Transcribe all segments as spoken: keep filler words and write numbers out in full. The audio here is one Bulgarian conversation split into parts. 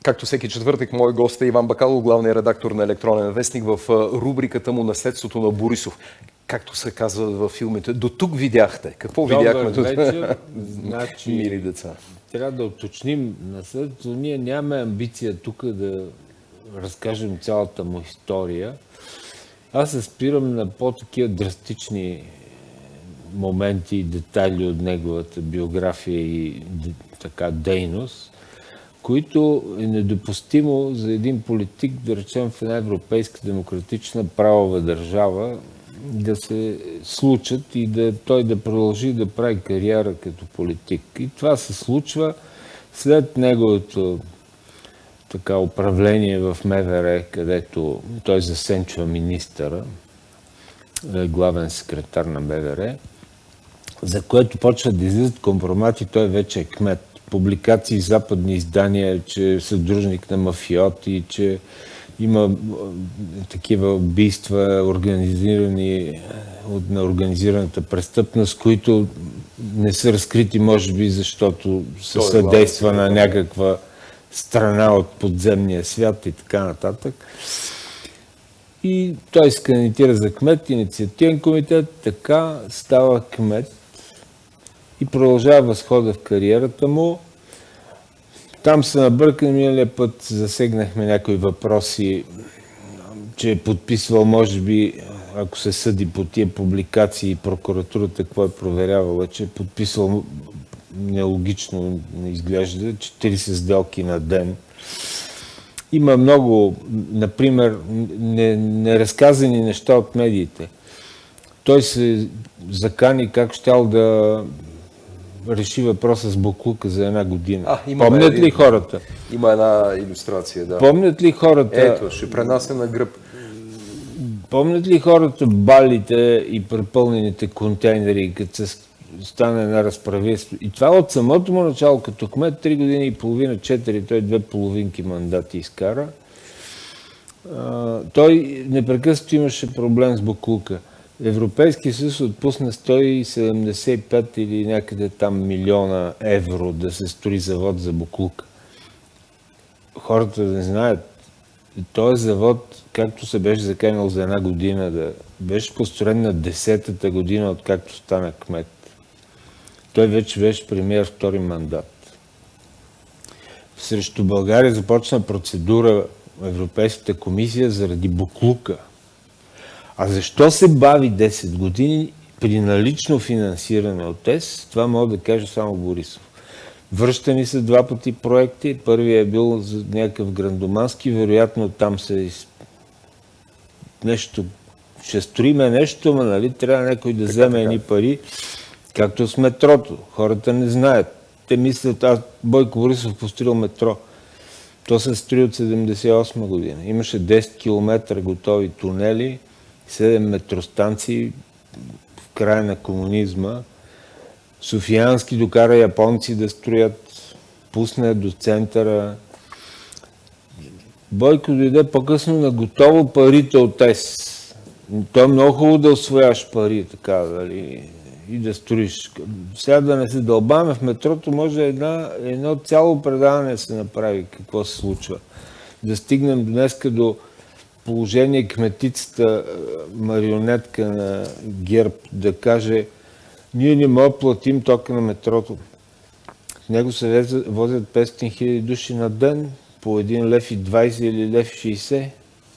Както всеки четвъртък, мой гост е Иван Бакалов, главният редактор на Електронен вестник, в рубриката му "Наследството на Борисов". Както се казва във филмите, до тук видяхте. Какво Добър видяхме тук? вечер. Значи, мили деца. Трябва да уточним наследството. Ние нямаме амбиция тук да разкажем цялата му история. Аз се спирам на по-такива драстични моменти и детайли от неговата биография и така дейност, които е недопустимо за един политик, да речем в една европейска демократична правова държава, да се случат и да той да продължи да прави кариера като политик. И това се случва след неговото така управление в МВР, където той засенчва министъра, главен секретар на МВР, за което почват да излизат компромати, той вече е кмет. Публикации, западни издания, че е съдружник на мафиоти, че има такива убийства, организирани от на организираната престъпност, които не са разкрити, може би, защото се съдейства на някаква страна от подземния свят и така нататък. И той се кандидатира за кмет, инициативен комитет, така става кмет и продължава възхода в кариерата му. Там се набъркаме, миналия път засегнахме някои въпроси, че е подписвал, може би, ако се съди по тия публикации, прокуратурата какво е проверявала, че е подписвал, нелогично не изглежда, четирийсет сделки на ден. Има много, например, неразказани неща от медиите. Той се закани как щял да реши въпроса с боклука за една година. А, помнят един, ли хората? Има една илюстрация, да. Помнят ли хората? Ето, ще пренася на гръб. Помнят ли хората балите и препълнените контейнери, като се стане една разправителство? И това от самото му начало, като кмет, три години и половина, четири, той две половинки мандати изкара. А, той непрекъснато имаше проблем с боклука. Европейския съюз отпусна сто седемдесет и пет или някъде там милиона евро да се строи завод за боклук. Хората не знаят. Този завод, както се беше заканил за една година, да беше построен на десетата година, откакто стана кмет. Той вече беше премиер втори мандат. Срещу България започна процедура в Европейската комисия заради боклука. А защо се бави десет години при налично финансиране от ЕС? Това мога да кажа само Борисов. Връщани са два пъти проекти. Първият е бил за някакъв грандомански, вероятно там се из... нещо, ще строиме нещо, но нали трябва някой да вземе едни пари, както с метрото. Хората не знаят. Те мислят, аз Бойко Борисов построил метро. То се строи от седемдесет и осма година. Имаше десет километра готови тунели, седем метростанции в края на комунизма. Софиянски докара японци да строят, пусне до центъра. Бойко дойде по-късно на готово парите от ЕС. То е много хубаво да усвояваш пари, така, дали, и да строиш. Сега да не се дълбаме в метрото, може една, едно цяло предаване да се направи какво се случва. Да стигнем днеска до положение кметицата, марионетка на ГЕРБ, да каже: ние не можем да платим тока на метрото. В него се возят петстотин хиляди души на ден, по един лев и двайсет или лев и шейсет.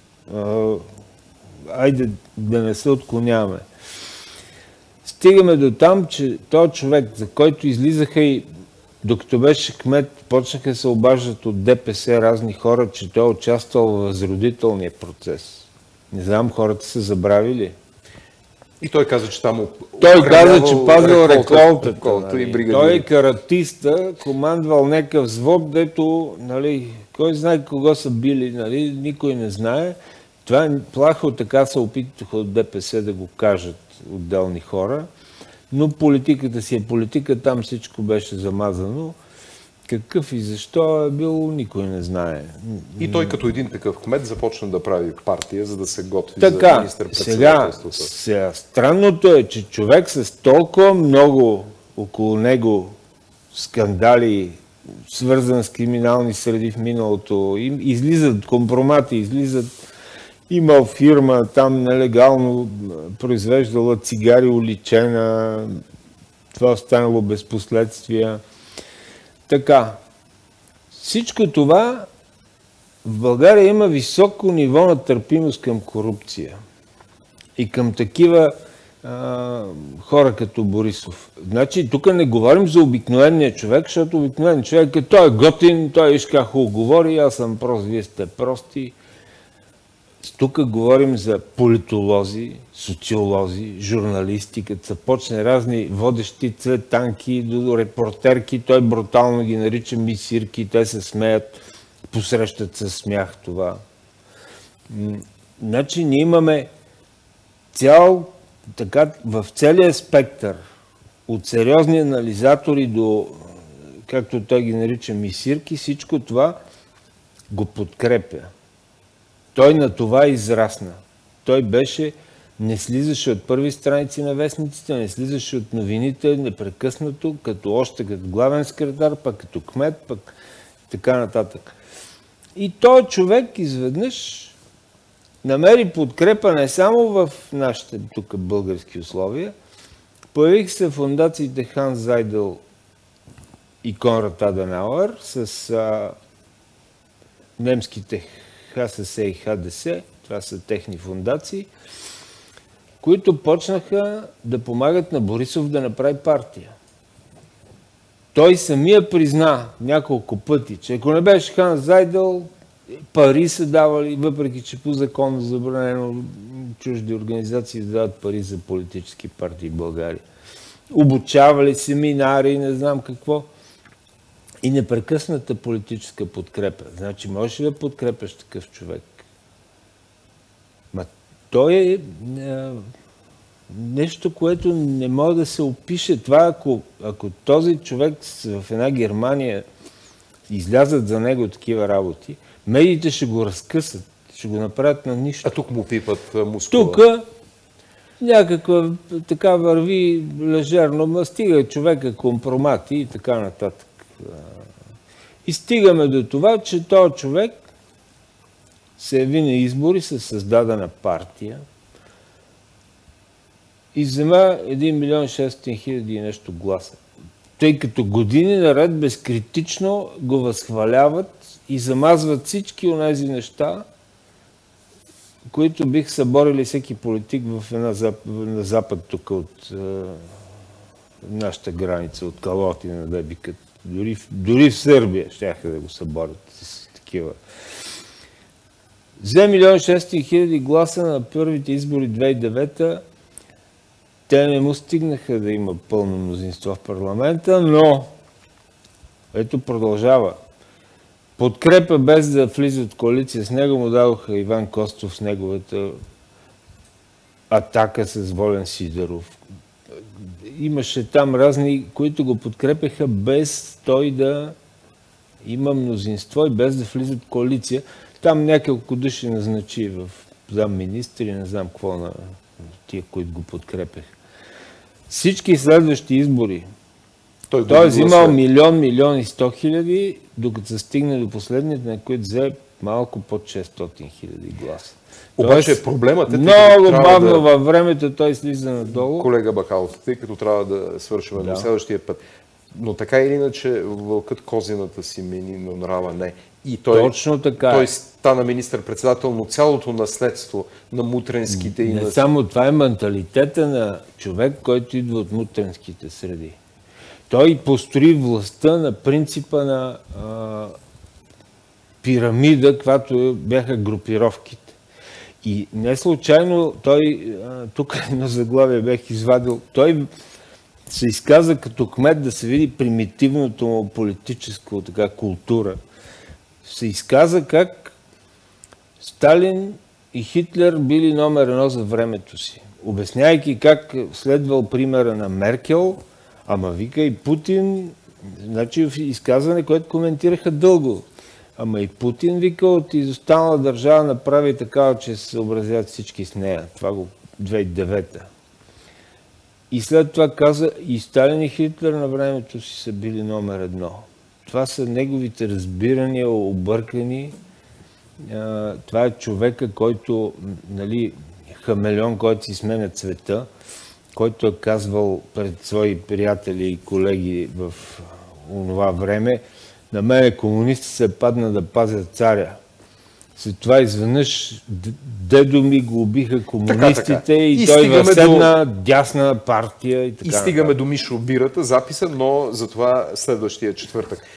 Айде да не се отклоняваме. Стигаме до там, че този човек, за който излизаха и докато беше кмет, почнаха да се обаждат от ДПС разни хора, че той е участвал в възродителния процес. Не знам, хората са забравили. И той каза, че там... Той каза, че пазил реколтата. реколта, нали. Той е каратиста, командвал някакъв взвод, дето, нали, кой знае кого са били, нали, никой не знае. Това е плахо, така се опитаха от ДПС да го кажат отделни хора. Но политиката си е политика, там всичко беше замазано. Какъв и защо е бил, никой не знае. И той като един такъв кмет започна да прави партия, за да се готви така, за министър-председателството. Сега, сега, странното е, че човек с толкова много около него скандали свързан с криминални среди в миналото. Излизат компромати, излизат. Имал фирма, там нелегално произвеждала цигари уличена. Това останало без последствия. Така. Всичко това в България има високо ниво на търпимост към корупция. И към такива а, хора като Борисов. Значи, тук не говорим за обикновения човек, защото обикновен човек е, той е готин, той виж как хубаво говори, аз съм прост, вие сте прости. Тук говорим за политолози, социолози, журналисти, като са почне разни водещи цветанки до репортерки, той брутално ги нарича мисирки, те се смеят, посрещат със смях това. Значи ние имаме цял, така, в целия спектър, от сериозни анализатори до, както той ги нарича, мисирки, всичко това го подкрепя. Той на това израсна. Той беше, не слизаше от първи страници на вестниците, не слизаше от новините непрекъснато, като още като главен секретар, пък като кмет, пък така нататък. И той човек изведнъж намери подкрепа не само в нашите тук български условия. Появиха се фондациите Ханс Зайдел и Конрад Аденауер с а, немските ХСС и ХДС, това са техни фондации, които почнаха да помагат на Борисов да направи партия. Той самия призна няколко пъти, че ако не беше Ханс Зайдел, пари са давали, въпреки че по закон забранено чужди организации да дават пари за политически партии в България. Обучавали семинари, не знам какво. И непрекъсната политическа подкрепа. Значи, можеш ли да подкрепяш такъв човек? Ма той е, е нещо, което не може да се опише. Това, ако, ако този човек в една Германия излязат за него такива работи, медиите ще го разкъсат, ще го направят на нищо. А тук му пипат мускула. Тук някаква така върви лежерно, ма стига човека компромати и така нататък. И стигаме до това, че този човек се яви на избори със създадена партия и взема един милион шестстотин хиляди и нещо гласа. Тъй като години наред безкритично го възхваляват и замазват всички онези неща, които бих съборили всеки политик в една зап... на запад тук от е, нашата граница, от Калотина, да викат. Дори, дори в Сърбия щяха да го съборят с такива. Взе милион шестстотин хиляди гласа на първите избори две хиляди и девета. Те не му стигнаха да има пълно мнозинство в парламента, но ето продължава. Подкрепа без да влиза от коалиция с него му дадоха Иван Костов с неговата атака с Волен Сидеров. Имаше там разни, които го подкрепяха без той да има мнозинство и без да влизат в коалиция. Там няколко души назначи в замминистри, не знам какво на тия, които го подкрепяха. Всички следващи избори той, той е взимал милион, милион и сто хиляди, докато се стигне до последните, на които взе малко под шестстотин хиляди гласа. Обаче е проблемът е... Много бавно да... във времето той слиза надолу. Колега Бакалов, тъй като трябва да свършим да. До следващия път. Но така или иначе вълкът козината си мени, но нрава не. И той, Точно така. Той стана министър-председател, но цялото наследство на мутренските... Не и на... само това е менталитета на човек, който идва от мутренските среди. Той построи властта на принципа на а, пирамида, която бяха групировките. И не случайно той, а, тук на заглавие бях извадил, той се изказа като кмет да се види примитивното му политическо така, култура. Се изказа как Сталин и Хитлер били номер едно за времето си. Обяснявайки как следвал примера на Меркел, ама вика и Путин, значи в изказване, което коментираха дълго. Ама и Путин вика от изостанала държава направи такава, че се съобразят всички с нея. Това го две хиляди и девета. И след това каза, и Сталин и Хитлер на времето си са били номер едно. това са неговите разбирания, объркани. Това е човека, който, нали, хамелеон, който си сменя цвета, който е казвал пред свои приятели и колеги в онова време: на мен комунисти се падна да пазят царя. След това изведнъж дедо ми го убиха комунистите, така, така. И, и той възседна до... дясна партия и така. И стигаме до Мишо Бирата, записа, но за това следващия четвъртък.